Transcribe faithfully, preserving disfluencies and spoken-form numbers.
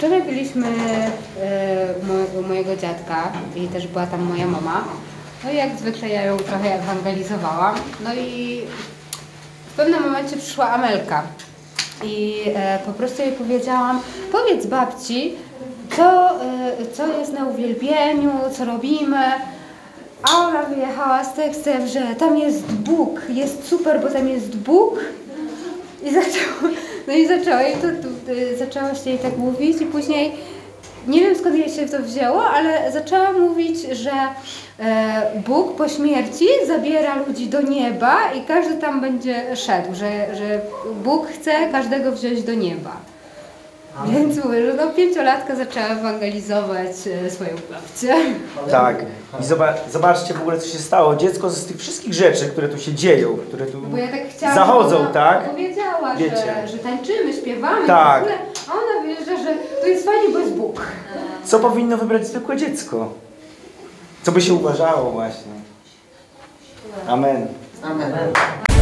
Wczoraj byliśmy u mojego dziadka i też była tam moja mama. No i jak zwykle ja ją trochę ewangelizowałam. No i w pewnym momencie przyszła Amelka i e, po prostu jej powiedziałam: powiedz babci, co, e, co jest na uwielbieniu, co robimy. A ona wyjechała z tekstem, że tam jest Bóg, jest super, bo tam jest Bóg. I zaczęło, no i zaczęła jej to, to, zaczęła się jej tak mówić i później nie wiem, skąd jej się to wzięło, ale zaczęła mówić, że e, Bóg po śmierci zabiera ludzi do nieba i każdy tam będzie szedł, że, że Bóg chce każdego wziąć do nieba. Amen. Więc mówię, że no pięciolatka zaczęła ewangelizować e, swoją babcię. Tak. I zobacz, zobaczcie w ogóle, co się stało. Dziecko z tych wszystkich rzeczy, które tu się dzieją, które tu Bo ja tak chciałam, zachodzą, ona tak? powiedziała, Wiecie. że, że tańczymy, śpiewamy, tak. w ogóle, a ona wierzy, że to jest fajnie, bo jest Bóg. Co powinno wybrać zwykłe dziecko? Co by się uważało właśnie? Amen. Amen.